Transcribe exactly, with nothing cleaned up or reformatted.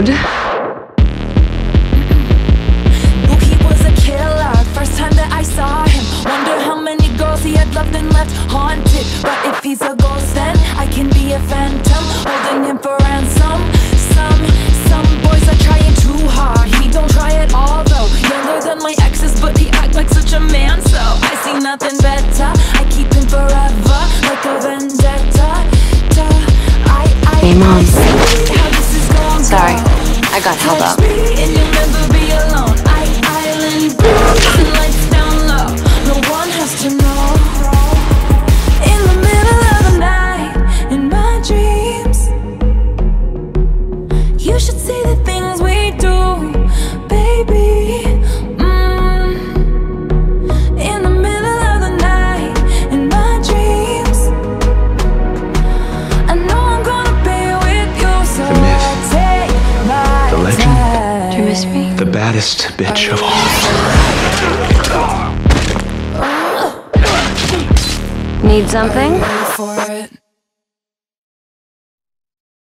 Rude. Knew he was a killer, first time that I saw him. Wonder how many girls he had loved and left haunted. But if he's a ghost, then I can be a phantom, holding him for ransom. Some, some boys are trying too hard. He don't try at all though. Younger than my exes, but he act like such a man. So I see nothing better. I keep him forever, like a vendetta. I, I, Hey, Mom. I see how this is gonna Sorry, go. I got held up. And you'll never be alone. I island breeze, lights down low. No one has to know. In the middle of the night, in my dreams, you should see the things we do, baby. Mm. In the middle of the night, in my dreams, I know I'm gonna be with you, so The myth. I take my The legend. time. Do you miss me? The baddest bitch of all. Need something? Ready for it.